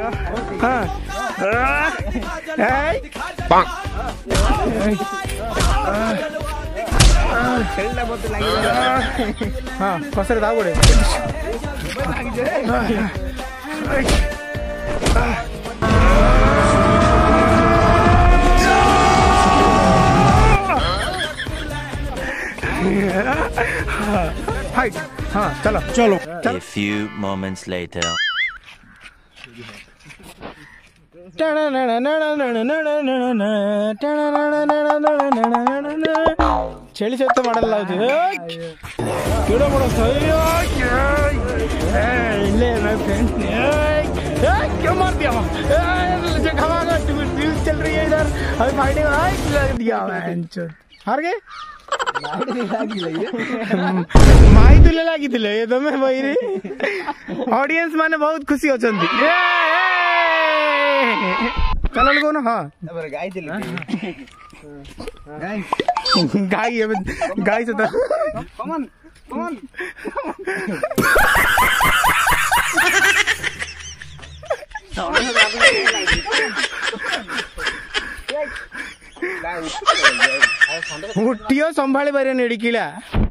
हाँ खेलना बहुत लगे हाँ कसरे दाव गोड़े फाइट हाँ चलो चलो A few moments later. ಚಳಿ ಸಹಿತ ಮಾಡಲ್ಲ ಕಿಡ ಇಲ್ಲೇ क्यों मार दिया चल रही है इधर अभी फाइटिंग लग दिया हार गए माई तुले लगी तमें भाई रे ऑडियंस माने बहुत खुशी हो चंदी चलो लगो ना हाँ गाय गाय गाय से तो कमन कमन उठियो संभाली पारे नेड़ी किला